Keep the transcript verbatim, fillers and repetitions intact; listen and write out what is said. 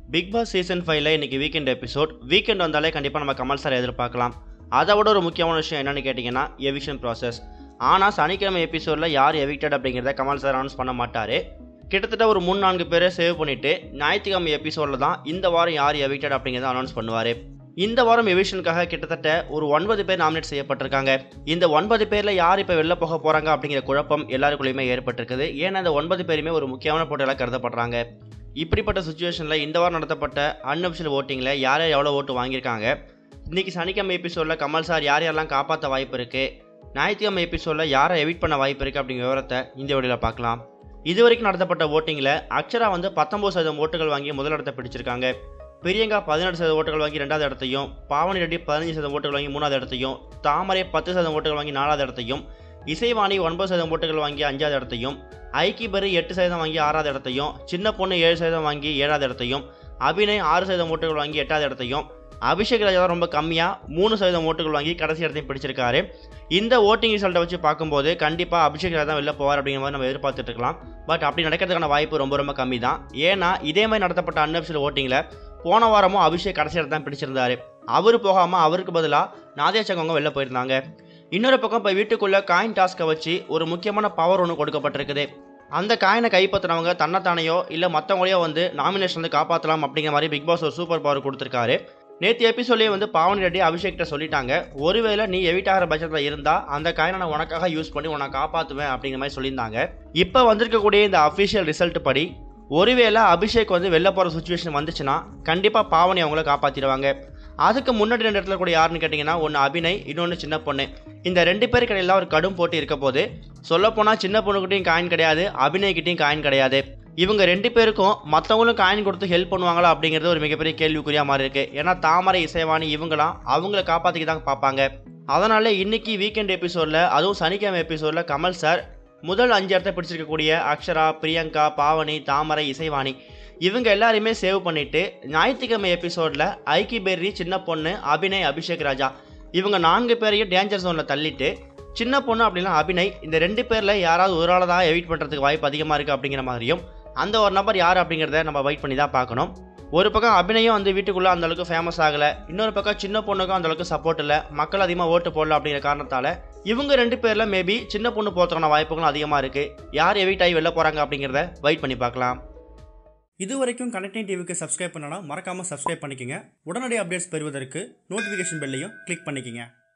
Big Boss season ஃபைவ்ல இன்னைக்கு weekend episode. Weekend வந்தாலே கண்டிப்பாக நம்ம கமல் சார் எதிர்பார்க்கலாம். அதை விட ஒரு முக்கியமான விஷயம் என்னன்னு கேட்டிங்கன்னா எவிக்ஷன் ப்ராசஸ். ஆனால் சனிக்கிழமை எபிசோடில் யார் எவிக்டட் அப்படிங்கிறத கமல் சார் அனௌன்ஸ் பண்ண மாட்டார். கிட்டத்தட்ட ஒரு மூணு நான்கு பேரை சேவ் பண்ணிவிட்டு ஞாயிற்றுக்கிழமை எபிசோடில் தான் இந்த வாரம் யார் எவிக்டட் அப்படிங்கிறத அனௌன்ஸ் பண்ணுவார். இந்த வாரம் எவிக்ஷனுக்காக கிட்டத்தட்ட ஒரு ஒன்பது பேர் நாமினேட் செய்யப்பட்டிருக்காங்க. இந்த ஒன்பது பேரில் யார் இப்போ வெளில போக போகிறாங்க அப்படிங்கிற குழப்பம் எல்லாருக்குள்ளேயுமே ஏற்பட்டிருக்குது. ஏன்னா இந்த ஒன்பது பேருமே ஒரு முக்கியமான போட்டிகளாக கருதப்படுறாங்க. இப்படிப்பட்ட சுச்சுவேஷனில் இந்த வாரம் நடத்தப்பட்ட அன்அஃபிஷியல் ஓட்டிங்கில் யார் யார் எவ்வளோ ஓட்டு வாங்கியிருக்காங்க, இன்றைக்கி சனிக்கிழமை எபிசோடில் கமல் சார் யார் யாரெல்லாம் காப்பாற்ற வாய்ப்பு இருக்குது, ஞாயிற்றுக்கிழமை எபிசோடில் யாரை எவிட் பண்ண வாய்ப்பு இருக்குது அப்படிங்கிற விவரத்தை இந்த வீடியோவில் பார்க்கலாம். இது வரைக்கும் நடத்தப்பட்ட ஓட்டிங்கில் அக்ஷரா வந்து பத்தொம்பது சதவீதம் ஓட்டுகள் வாங்கி முதலிடத்தை பிடிச்சிருக்காங்க. பிரியங்கா பதினெட்டு சதவீத ஓட்டுகள் வாங்கி ரெண்டாவது இடத்தையும், பாவனி ரெட்டி பதினஞ்சு சதவீதம் ஓட்டுகள் வாங்கி மூணாவது இடத்தையும், தாமரை பத்து சதவீதம் ஓட்டுகள் வாங்கி நாலாவது இடத்தையும், இசைவாணி ஒன்பது சதவீதம் ஓட்டுகள் வாங்கி அஞ்சாவது இடத்தையும், ஐக்கிபரி எட்டு சதவீதம் வாங்கி ஆறாவது இடத்தையும், சின்ன பொண்ணு ஏழு சதவீதம் வாங்கி ஏழாவது இடத்தையும், அபிநய் ஆறு சதவீதம் ஓட்டுகள் வாங்கி எட்டாவது இடத்தையும், அபிஷேக் ராஜா தான் ரொம்ப கம்மியாக மூணு சதவீதம் ஓட்டுகள் வாங்கி கடைசி இடத்தையும் பிடிச்சிருக்காரு. இந்த ஓட்டிங் ரிசல்ட்டை வச்சு பார்க்கும்போது கண்டிப்பாக அபிஷேக் ராஜா தான் வெளில போவார் அப்படிங்கிற மாதிரி நம்ம எதிர்பார்த்துட்டு இருக்கலாம். பட் அப்படி நடக்கிறதுக்கான வாய்ப்பு ரொம்ப ரொம்ப கம்மி தான். ஏன்னா இதே மாதிரி நடத்தப்பட்ட அன்அஃபிஷியல் ஓட்டிங்கில் போன வாரமும் அபிஷேக் கடைசி இடத்தான் பிடிச்சிருந்தாரு. அவர் போகாமல் அவருக்கு பதிலாக நாதியா சங்கவங்க வெளில போயிருந்தாங்க. இன்னொரு பக்கம் இப்போ வீட்டுக்குள்ளே காயின் டாஸ்க்கை வச்சு ஒரு முக்கியமான பவர் ஒன்று கொடுக்கப்பட்டிருக்குது. அந்த காயினை கைப்பற்றினவங்க தன்னைத்தானையோ இல்லை மற்றவங்களையோ வந்து நாமினேஷன் வந்து காப்பாற்றலாம் அப்படிங்கிற மாதிரி பிக் பாஸ் ஒரு சூப்பர் பவர் கொடுத்துருக்காரு. நேற்று எபிசோட்லேயே வந்து பாவனி ரெட்டி அபிஷேக்கிட்ட சொல்லிட்டாங்க, ஒருவேளை நீ எவிட் ஆகிற பட்சத்தில் இருந்தால் அந்த காயினை நான் உனக்காக யூஸ் பண்ணி உன்னை காப்பாற்றுவேன் அப்படிங்கிற மாதிரி சொல்லியிருந்தாங்க. இப்போ வந்திருக்கக்கூடிய இந்த அஃபிஷியல் ரிசல்ட் படி ஒருவேளை அபிஷேக் வந்து வெளில போகிற சுச்சுவேஷன் வந்துச்சுன்னா கண்டிப்பாக பாவனி அவங்கள காப்பாற்றிடுவாங்க. அதுக்கு முன்னாடி ரெண்டு இடத்துல கூட யாருன்னு கேட்டிங்கன்னா ஒன்று அபிநய், இன்னொன்று சின்ன பொண்ணு. இந்த ரெண்டு பேருக்கு இடையில ஒரு கடும் போட்டி இருக்க போது. சொல்லப்போனால் சின்ன பொண்ணுக்கிட்டையும் காயின் கிடையாது, அபிநய்கிட்டையும் காயின் கிடையாது. இவங்க ரெண்டு பேருக்கும் மற்றவங்களும் காயின் கொடுத்து ஹெல்ப் பண்ணுவாங்களா அப்படிங்கிறது ஒரு மிகப்பெரிய கேள்விக்குறியாக மாதிரி இருக்குது. ஏன்னா தாமரை இசைவாணி இவங்களாம் அவங்கள காப்பாற்றிக்க தான் பார்ப்பாங்க. அதனால இன்னைக்கு வீக்கெண்ட் எபிசோடில், அதுவும் சனிக்கிழமை எபிசோடில் கமல் சார் முதல் அஞ்சு இடத்தை பிடிச்சிருக்கக்கூடிய அக்ஷரா, பிரியங்கா, பாவனி, தாமரை, இசைவாணி இவங்க எல்லாரையுமே சேவ் பண்ணிவிட்டு ஞாயிற்றுக்கிழமை எபிசோடில் ஐக்கிபெர்ரி, சின்ன பொண்ணு, அபிநய், அபிஷேக் ராஜா இவங்க நான்கு பேரையும் டேஞ்சர் ஜோனில் தள்ளிட்டு சின்ன பொண்ணு அப்படின்னா அபிநய் இந்த ரெண்டு பேரில் யாராவது ஒரு ஆளை தான் எவிட் பண்ணுறதுக்கு வாய்ப்பு அதிகமாக இருக்குது அப்படிங்கிற மாதிரியும், அந்த ஒரு நபர் யார் அப்படிங்கிறத நம்ம வெயிட் பண்ணி தான் பார்க்கணும். ஒரு பக்கம் அபிநயும் வந்து வீட்டுக்குள்ளே அந்தளவுக்கு ஃபேமஸ் ஆகலை, இன்னொரு பக்கம் சின்ன பொண்ணுக்கும் அந்தளவுக்கு சப்போர்ட் இல்லை, மக்கள் அதிகமாக ஓட்டு போடல அப்படிங்கிற காரணத்தால் இவங்க ரெண்டு பேரில் மேபி சின்ன பொண்ணு போகிறதுக்கான வாய்ப்புகளும் அதிகமாக இருக்குது. யார் எவிட் ஆகி வெளில போகிறாங்க அப்படிங்கிறத வெயிட் பண்ணி பார்க்கலாம். இது வரைக்கும் கனெக்டிங் டிவிக்கு சப்ஸ்கிரைப் பண்ணனா மறக்காமல் சப்ஸ்கிரைப் பண்ணிக்கங்க. உடனடி அப்டேட்ஸ் பெறுவதற்கு நோட்டிஃபிகேஷன் பெல்லையும் கிளிக் பண்ணிக்கங்க.